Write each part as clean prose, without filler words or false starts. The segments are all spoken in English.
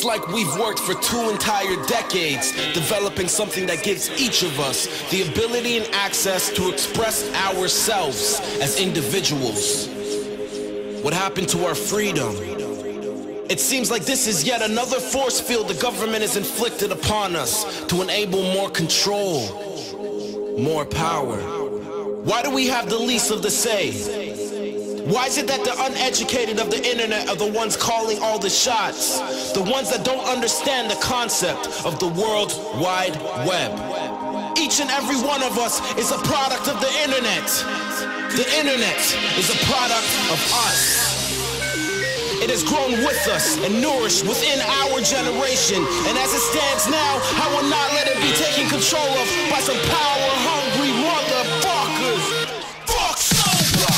It's like we've worked for 2 entire decades, developing something that gives each of us the ability and access to express ourselves as individuals. What happened to our freedom? It seems like this is yet another force field the government has inflicted upon us to enable more control, more power. Why do we have the least of the say? Why is it that the uneducated of the internet are the ones calling all the shots? The ones that don't understand the concept of the World Wide Web. Each and every one of us is a product of the internet. The internet is a product of us. It has grown with us and nourished within our generation. And as it stands now, I will not let it be taken control of by some power-hungry motherfuckers. Fuck sober!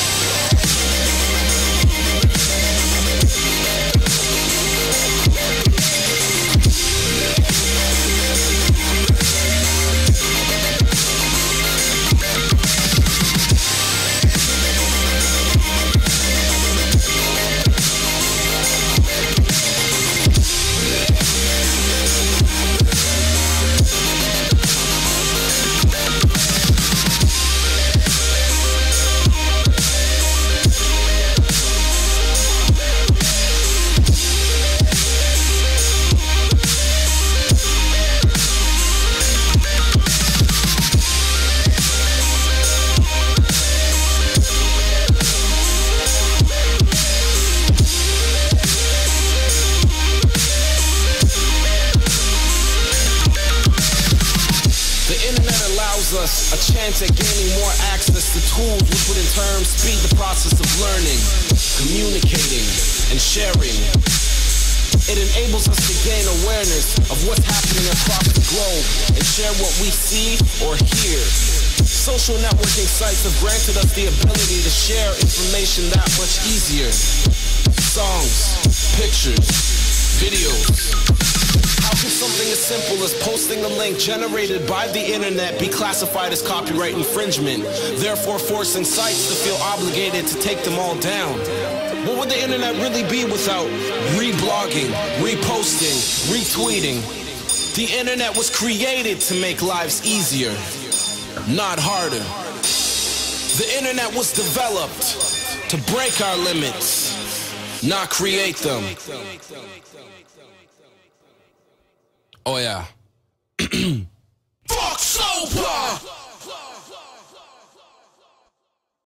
Us a chance at gaining more access to tools which would in turn speed the process of learning, communicating, and sharing. It enables us to gain awareness of what's happening across the globe and share what we see or hear. Social networking sites have granted us the ability to share information that much easier. Songs, pictures, videos. How can something as simple as posting a link generated by the internet be classified as copyright infringement, therefore forcing sites to feel obligated to take them all down? What would the internet really be without reblogging, reposting, retweeting? The internet was created to make lives easier, not harder. The internet was developed to break our limits, not create them. Oh yeah.